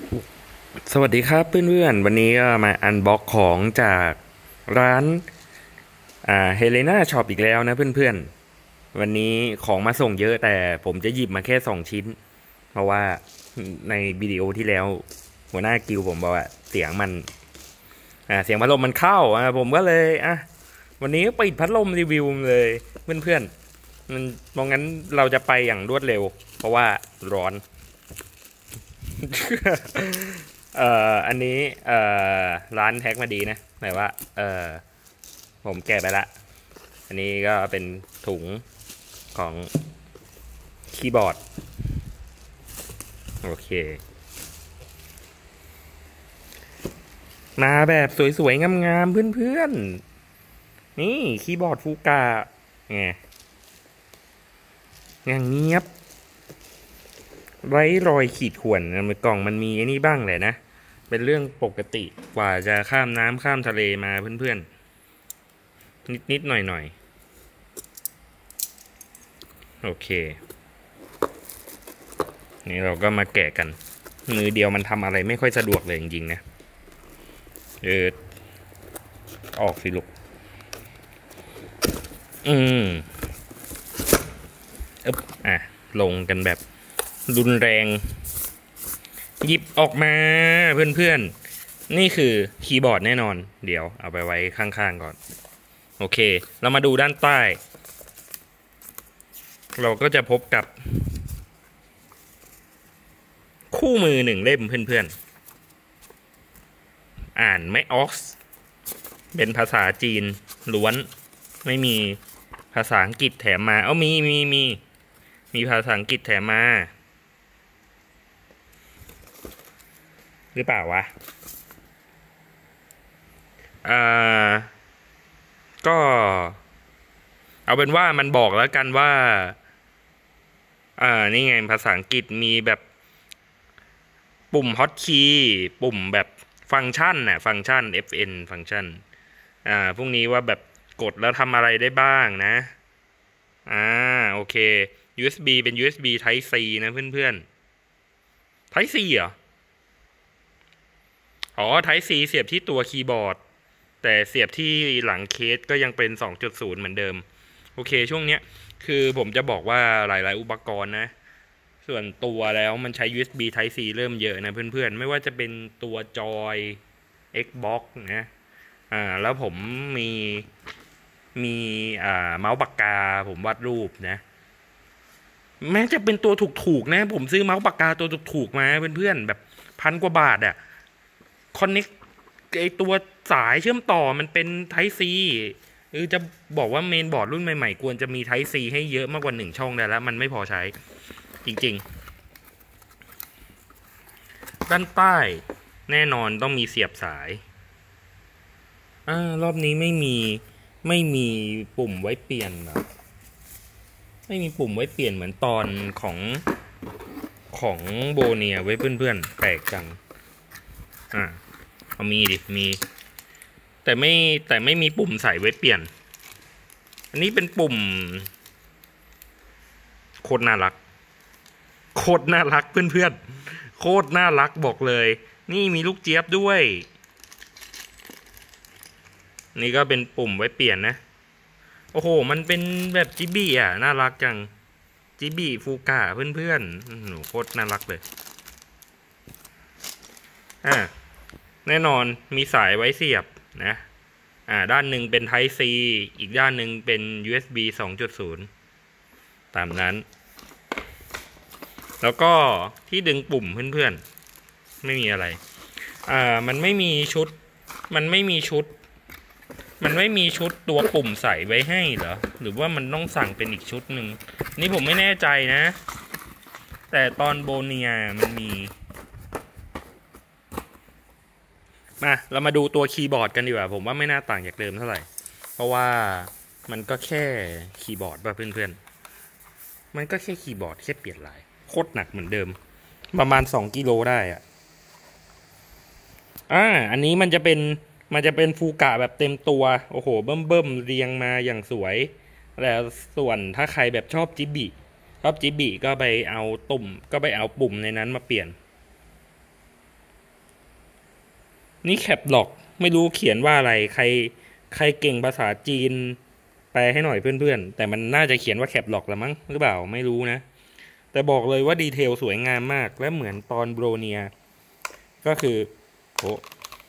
สวัสดีครับเพื่อนๆวันนี้ก็มาอันบ็อกของจากร้านเฮเลนาช็อปอีกแล้วนะเพื่อนๆวันนี้ของมาส่งเยอะแต่ผมจะหยิบมาแค่2 ชิ้นเพราะว่าในวิดีโอที่แล้วหัวหน้ากิวผมบอกว่าเสียงมันเสียงพัดลมมันเข้าผมก็เลยวันนี้ปิดพัดลมรีวิวเลยเพื่อนๆมันมองงั้นเราจะไปอย่างรวดเร็วเพราะว่าร้อน อันนี้ร้านแท็กมาดีนะหมายว่าผมแกะไปละอันนี้ก็เป็นถุงของคีย์บอร์ดโอเคมาแบบสวยๆงามๆเพื่อนๆนี่คีย์บอร์ดฟูกาไงอย่างเงียบไร้รอยขีดข่วนในกล่องมันมีไอ้นี่บ้างแหละนะเป็นเรื่องปกติกว่าจะข้ามน้ำข้ามทะเลมาเพื่อนๆนิดๆหน่อยๆโอเคนี่เราก็มาแกะกันมือเดียวมันทำอะไรไม่ค่อยสะดวกเลยจริงๆนะเออออกสิลูกอืมอึ๊บลงกันแบบรุนแรงหยิบออกมาเพื่อนๆนี่คือคีย์บอร์ดแน่นอนเดี๋ยวเอาไปไว้ข้างๆก่อนโอเคเรามาดูด้านใต้เราก็จะพบกับคู่มือ1 เล่มเพื่อนๆอ่านไม่ออกเป็นภาษาจีนล้วนไม่มีภาษาอังกฤษแถมมามีภาษาอังกฤษแถมมาหรือเปล่าวะก็เอาเป็นว่ามันบอกแล้วกันว่านี่ไงภาษาอังกฤษมีแบบปุ่มฮอตคีย์ปุ่มแบบฟังก์ชันฟังก์ชัน FN ฟังก์ชันพวกนี้ว่าแบบกดแล้วทำอะไรได้บ้างนะโอเค USB เป็น USB Type C นะเพื่อนๆ Type C เหรอType C เสียบที่ตัวคีย์บอร์ดแต่เสียบที่หลังเคสก็ยังเป็น 2.0 เหมือนเดิมโอเคช่วงเนี้ยคือผมจะบอกว่าหลายๆอุปกรณ์นะส่วนตัวแล้วมันใช้ USB Type C เริ่มเยอะนะเพื่อนๆไม่ว่าจะเป็นตัวจอย Xbox นะแล้วผมมีเมาส์ปากกาผมวาดรูปนะแม้จะเป็นตัวถูกๆนะผมซื้อเมาส์ปากกาตัวถูกๆมาเพื่อนๆแบบ1,000 กว่าบาทคอนเน็กไอตัวสายเชื่อมต่อมันเป็น Type C จะบอกว่าเมนบอร์ดรุ่นใหม่ๆควรจะมี Type C ให้เยอะมากกว่า1 ช่องได้แล้วมันไม่พอใช้จริงๆด้านใต้แน่นอนต้องมีเสียบสายรอบนี้ไม่มีปุ่มไว้เปลี่ยนหรอไม่มีปุ่มไว้เปลี่ยนเหมือนตอนของโบเนียไว้เพื่อนๆแปลกจังมีดิมีแต่ไม่มีปุ่มใส่ไว้เปลี่ยนอันนี้เป็นปุ่มโคตรน่ารักโคตรน่ารักเพื่อนๆโคตรน่ารักบอกเลยนี่มีลูกเจี๊ยบด้วยนี่ก็เป็นปุ่มไว้เปลี่ยนนะโอ้โหมันเป็นแบบจิบี้น่ารักจังจิบี้ฟูกะเพื่อนๆโคตรน่ารักเลยแน่นอนมีสายไว้เสียบนะด้านหนึ่งเป็น Type C อีกด้านหนึ่งเป็น USB 2.0 ตามนั้นแล้วก็ที่ดึงปุ่มเพื่อนๆไม่มีอะไรมันไม่มีชุดมันไม่มีชุดตัวปุ่มใส่ไว้ให้เหรอหรือว่ามันต้องสั่งเป็นอีกชุดหนึ่งนี่ผมไม่แน่ใจนะแต่ตอนโบเนียมันมีเรามาดูตัวคีย์บอร์ดกันดีกว่าผมว่าไม่น่าต่างจากเดิมเท่าไหร่เพราะว่ามันก็แค่คีย์บอร์ดป่ะเพื่อนๆมันก็แค่คีย์บอร์ดแค่เปลี่ยนลายโคตรหนักเหมือนเดิมประมาณ2 กิโลได้อันนี้มันจะเป็นฟูกะแบบเต็มตัวโอ้โหเบิ่มเรียงมาอย่างสวยแล้วส่วนถ้าใครแบบชอบจิบิก็ไปเอาปุ่มในนั้นมาเปลี่ยนนี่แคปล็อกไม่รู้เขียนว่าอะไรใครเก่งภาษาจีนแปลให้หน่อยเพื่อนๆแต่มันน่าจะเขียนว่าแคปล็อกละมั้งหรือเปล่าไม่รู้นะแต่บอกเลยว่าดีเทลสวยงามมากและเหมือนตอนโบรเนียก็คือโอ้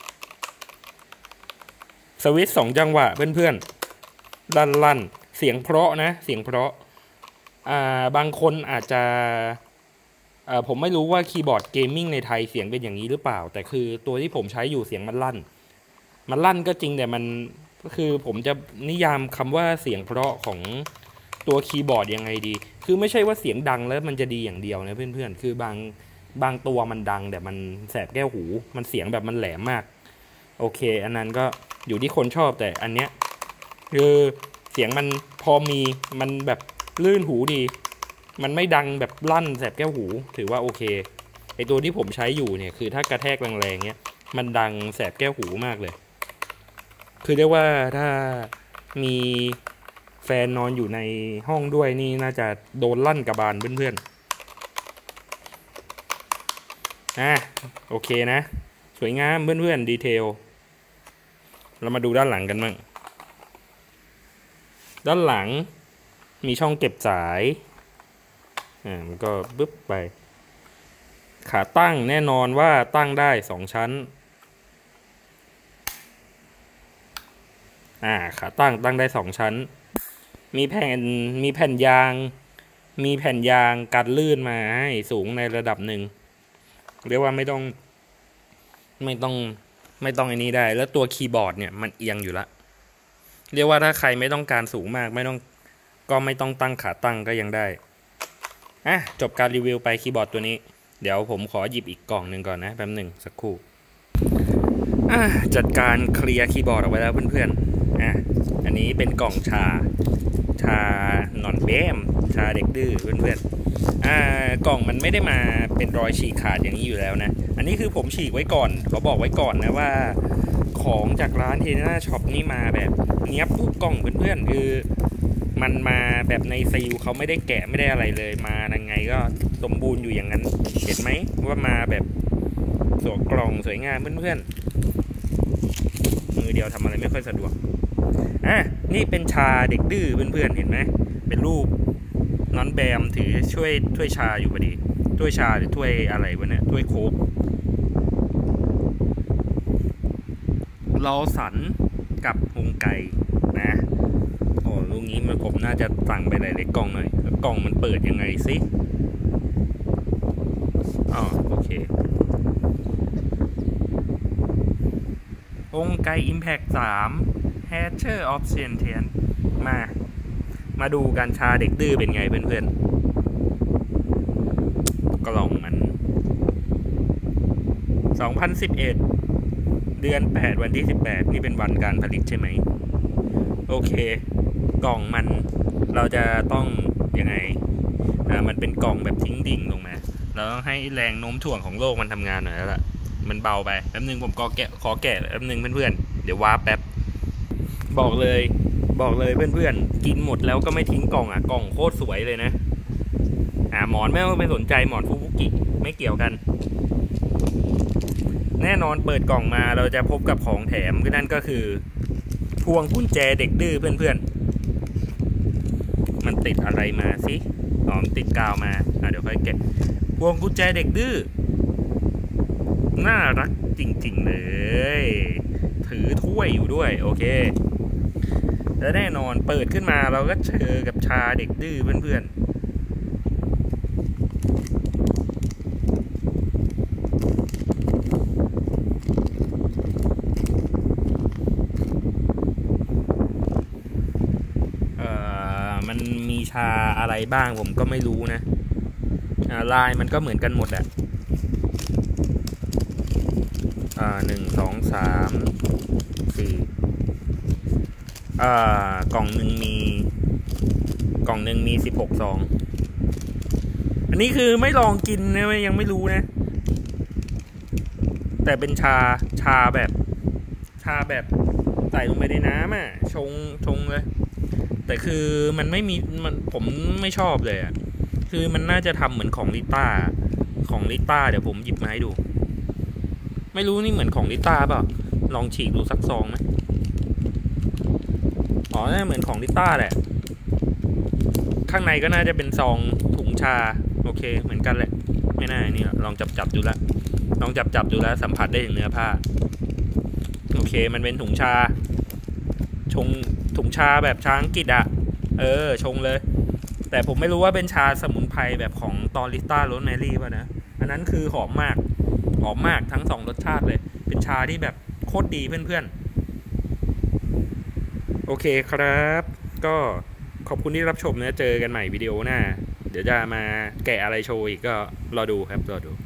สวิตช์2 จังหวะเพื่อนๆลั่นเสียงเพราะนะเสียงเพราะบางคนอาจจะผมไม่รู้ว่าคีย์บอร์ดเกมมิ่งในไทยเสียงเป็นอย่างนี้หรือเปล่าแต่คือตัวที่ผมใช้อยู่เสียงมันลั่นก็จริงแต่มันคือผมจะนิยามคำว่าเสียงเพราะของตัวคีย์บอร์ดยังไงดีคือไม่ใช่ว่าเสียงดังแล้วมันจะดีอย่างเดียวนะเพื่อนๆคือบางตัวมันดังแต่มันแสบแก้วหูมันเสียงแบบมันแหลมมากโอเคอันนั้นก็อยู่ที่คนชอบแต่อันเนี้ยคือเสียงมันพอมีมันแบบลื่นหูดีมันไม่ดังแบบลั่นแสบแก้วหูถือว่าโอเคไอตัวที่ผมใช้อยู่เนี่ยคือถ้ากระแทกแรงๆเนี้ยมันดังแสบแก้วหูมากเลยคือเรียกว่าถ้ามีแฟนนอนอยู่ในห้องด้วยนี่น่าจะโดนลั่นกระบาลเพื่อนๆโอเคนะสวยงามเพื่อนๆดีเทลเรามาดูด้านหลังกันบ้างด้านหลังมีช่องเก็บสายมันก็ปึ๊บไปขาตั้งแน่นอนว่าตั้งได้2 ชั้นขาตั้งได้2 ชั้นมีแผ่นยางกันลื่นมาให้สูงในระดับหนึ่งเรียกว่าไม่ต้องอันนี้ได้แล้วตัวคีย์บอร์ดเนี่ยมันเอียงอยู่ละเรียกว่าถ้าใครไม่ต้องการสูงมากไม่ต้องตั้งขาตั้งก็ยังได้จบการรีวิวไปคีย์บอร์ดตัวนี้เดี๋ยวผมขอหยิบอีกกล่องหนึ่งก่อนนะแป๊บหนึ่งสักครู่จัดการเคลียร์คีย์บอร์ดออกไปแล้วเพื่อนๆอันนี้เป็นกล่องชานอนเบมชาเด็กดื้อเพื่อนๆกล่องมันไม่ได้มาเป็นรอยฉีกขาดอย่างนี้อยู่แล้วนะอันนี้คือผมฉีกไว้ก่อนเขาบอกไว้ก่อนนะว่าของจากร้านเทน่าช็อปนี่มาแบบเนี้ยปุ๊บกล่องเพื่อนๆคือมันมาแบบในซีลเขาไม่ได้แกะไม่ได้อะไรเลยมายังไงก็สมบูรณ์อยู่อย่างนั้นเห็นไหมว่ามาแบบสวยกล่องสวยงามเพื่อนๆมือเดียวทำอะไรไม่ค่อยสะดวกนี่เป็นชาเด็กดื้อเพื่อนๆเห็นไหมเป็นรูปน้องแบมถือถ้วยชาอยู่พอดีถ้วยชาหรือถ้วยอะไรวะเนี่ยถ้วยโค้กลอสันกับวงไก่นะลูกนี้ผมน่าจะสั่งไปหลายๆกล่องหน่อยแล้วกล่องมันเปิดยังไงสิโอเควงไก่ Impact 3 Hatcher of Sentient มาดูกันชาเด็กดื้อเป็นไงเพื่อนๆกล่องมัน2011เดือน8วันที่18นี่เป็นวันการผลิตใช่ไหมโอเคกล่องมันเราจะต้องยังไงมันเป็นกล่องแบบทิ้งดิ่งลงมาเราต้องให้แรงโน้มถ่วงของโลกมันทำงานหน่อยแล้วล่ะมันเบาไปแป๊บนึงผมขอแกะแป๊บนึงเพื่อนๆเดี๋ยวว้าแป๊บบอกเลยเพื่อนๆกินหมดแล้วก็ไม่ทิ้งกล่องกล่องโคตรสวยเลยนะหมอนไม่ต้องไปสนใจหมอนฟูบุกิไม่เกี่ยวกันแน่นอนเปิดกล่องมาเราจะพบกับของแถมนั่นก็คือพวงกุญแจเด็กดื้อเพื่อนๆมันติดอะไรมาสิมันติดกาวมาเดี๋ยวค่อยแกะพวงกุญแจเด็กดื้อน่ารักจริงๆเลยถือถ้วยอยู่ด้วยโอเคและแน่นอนเปิดขึ้นมาเราก็เจอกับชาเด็กดื้อเพื่อนๆมันมีชาอะไรบ้างผมก็ไม่รู้นะลายมันก็เหมือนกันหมด1 2 3 4กล่องหนึ่งมี16 ซองอันนี้คือไม่ลองกินนะยังไม่รู้นะแต่เป็นชาแบบใส่ลงไปในน้ำชงเลยแต่คือมันไม่มีผมไม่ชอบเลยคือมันน่าจะทำเหมือนของลิต้าเดี๋ยวผมหยิบมาให้ดูไม่รู้นี่เหมือนของลิต้าเปล่าลองฉีกดูสักซองไหมอ๋อน่าเหมือนของลิต้าแหละข้างในก็น่าจะเป็นซองถุงชาโอเคเหมือนกันแหละไม่น่านี่ลองจับดูแล้วลองจับดูแล้วสัมผัสได้ถึงเนื้อผ้าโอเคมันเป็นถุงชาชงถุงชาแบบชาอังกฤษอะชงเลยแต่ผมไม่รู้ว่าเป็นชาสมุนไพรแบบของตอริต้าโรสแมรี่ป่ะนะอันนั้นคือหอมมากทั้งสองรสชาติเลยเป็นชาที่แบบโคตรดีเพื่อนๆโอเคครับก็ขอบคุณที่รับชมนะเจอกันใหม่วิดีโอหน้าเดี๋ยวจะมาแกะอะไรโชว์อีกก็รอดูครับรอดู